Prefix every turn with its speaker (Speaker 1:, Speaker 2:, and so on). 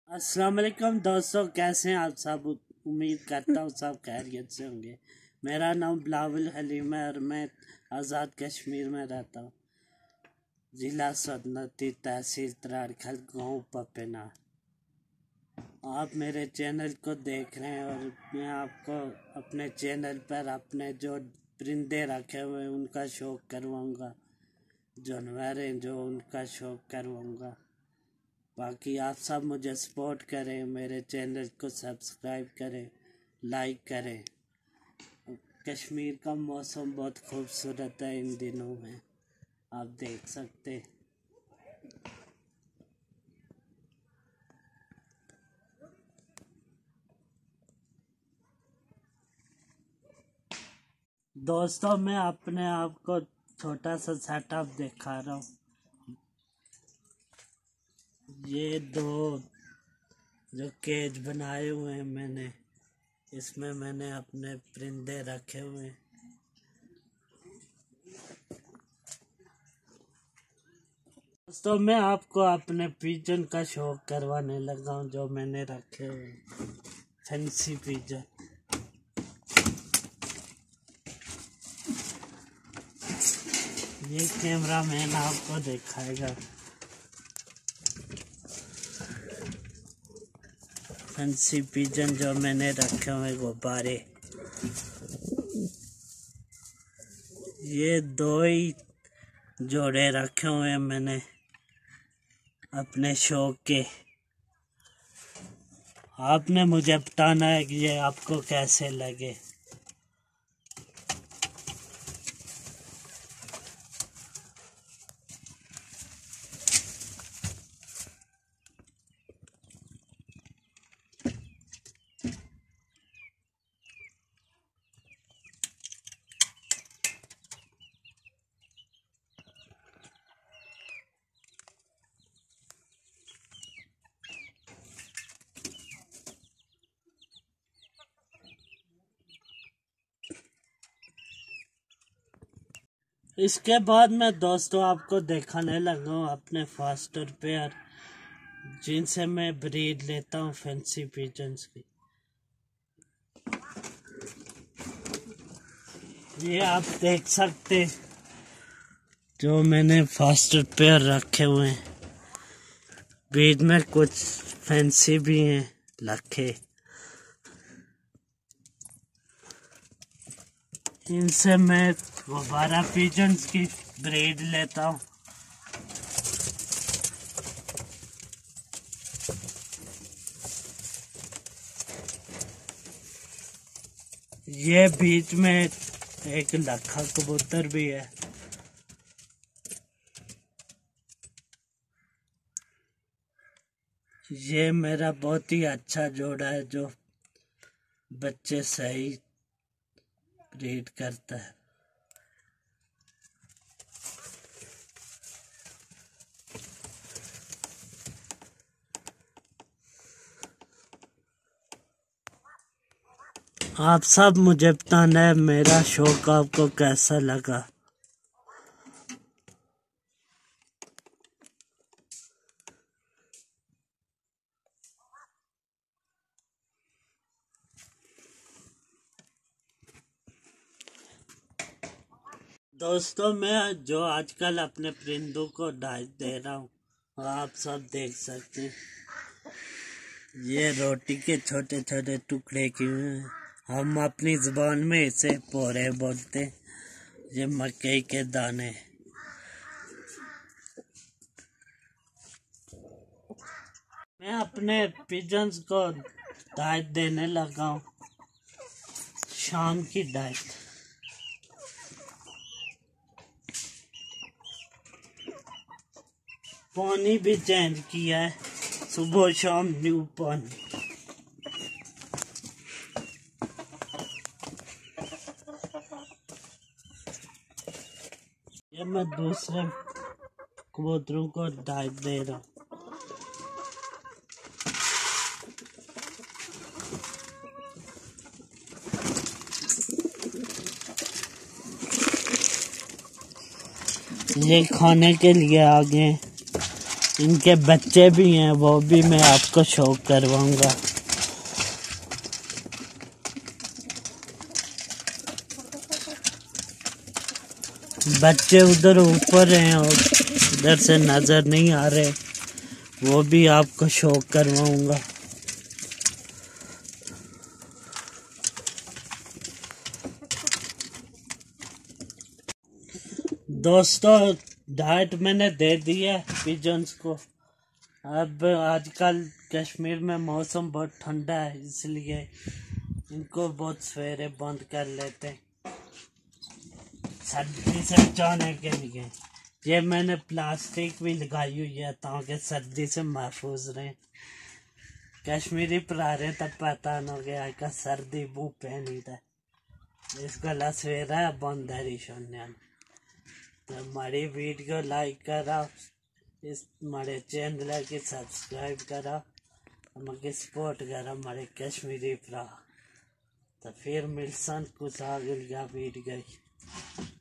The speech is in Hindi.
Speaker 1: अस्सलाम वालेकुम दोस्तों, कैसे हैं आप सब। उम्मीद करता हूँ सब खैरियत से होंगे। मेरा नाम बिलावल हलीम है और मैं आज़ाद कश्मीर में रहता हूँ। ज़िला सल्तनती, तहसील तराड़खल, गाँव पपेना। आप मेरे चैनल को देख रहे हैं और मैं आपको अपने चैनल पर अपने जो परिंदे रखे हुए हैं उनका शौक करवाऊँगा, जानवर हैं जो उनका शौक करवाऊँगा। बाकी आप सब मुझे सपोर्ट करें, मेरे चैनल को सब्सक्राइब करें, लाइक करें। कश्मीर का मौसम बहुत खूबसूरत है इन दिनों में, आप देख सकते हैं। दोस्तों, मैं अपने आप को छोटा सा सेटअप दिखा रहा हूँ। ये दो जो केज बनाए हुए हैं मैंने, इसमें मैंने अपने परिंदे रखे हुए हैं। दोस्तों, मैं आपको अपने पिजन का शौक करवाने लगा हूँ जो मैंने रखे हुए हैं, फैंसी पिजन। ये कैमरा मैन आपको दिखाएगा। फैंसी पिजन जो मैंने रखे हुए गुब्बारे, ये दो ही जोड़े रखे हुए हैं मैंने अपने शौक के। आपने मुझे बताना है कि ये आपको कैसे लगे। इसके बाद मैं दोस्तों आपको दिखाने लगा हूँ अपने फास्टर पेयर, जिनसे मैं ब्रीड लेता हूँ फैंसी पिजन्स की। ये आप देख सकते जो मैंने फास्टर पेयर रखे हुए हैं, बीच में कुछ फैंसी भी हैं लखे। इनसे मैं गुब्बारा पिजन्स की ब्रीड लेता हूँ। ये बीच में एक लखा कबूतर भी है। ये मेरा बहुत ही अच्छा जोड़ा है जो बच्चे सही ब्रीड करता है। आप सब मुझे बताना है मेरा शौक आपको कैसा लगा। दोस्तों, मैं जो आजकल अपने परिंदों को डाइट दे रहा हूँ, आप सब देख सकते हैं। ये रोटी के छोटे छोटे टुकड़े किए हैं, हम अपनी जुबान में इसे पोरे बोलते हैं। ये मकई के दाने। मैं अपने पिजन्स को डाइट देने लगा हूँ, शाम की डाइट। पानी भी चेंज किया है, सुबह शाम न्यू पानी। ये मैं दूसरे कबूतरों को डाइट दे रहा हूँ। ये खाने के लिए आ गए, इनके बच्चे भी हैं, वो भी मैं आपको शो करवाऊंगा। बच्चे उधर ऊपर हैं और इधर से नजर नहीं आ रहे, वो भी आपको शो करवाऊंगा। दोस्तों डाइट मैंने दे दी है पिजन्स को। अब आजकल कश्मीर में मौसम बहुत ठंडा है, इसलिए इनको बहुत सवेरे बंद कर लेते हैं सर्दी से बचाने के लिए। ये मैंने प्लास्टिक भी लगाई हुई है ताकि सर्दी से महफूज रहे। कश्मीरी परारे तब पता न गया का सर्दी बू पहनी था, इसको सवेरा बंद है रिशोन्यान। तो हमारी वीडियो लाइक करा, इस हमारे चैनल की सब्सक्राइब करा, हमें सपोर्ट करा हमारे कश्मीरी भरा। तो फिर मिलसन कुछ आगे वीडियो।